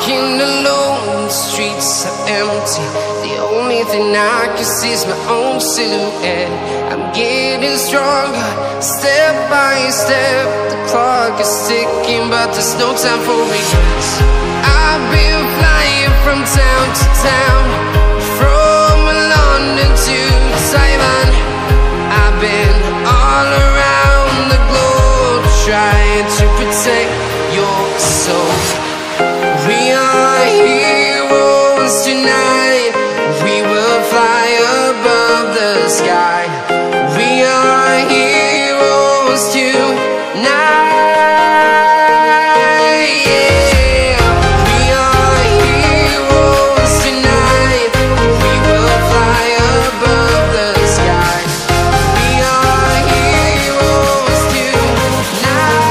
Walking alone, the streets are empty. The only thing I can see is my own silhouette. I'm getting stronger, step by step. The clock is ticking, but there's no time for regrets. I've been flying from town to town, from London to Taiwan. I've been all around the globe, trying to protect your soul. We are heroes tonight. We will fly above the sky. We are heroes tonight. Yeah. We are heroes tonight. We will fly above the sky. We are heroes tonight.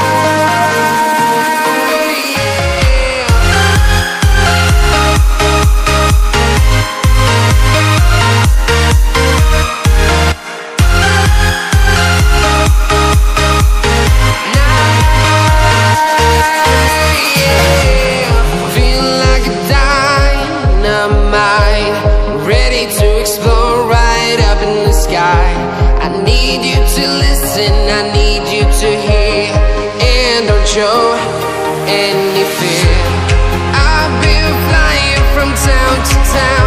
I need you to listen, I need you to hear, and don't show any fear. I've been flying from town to town.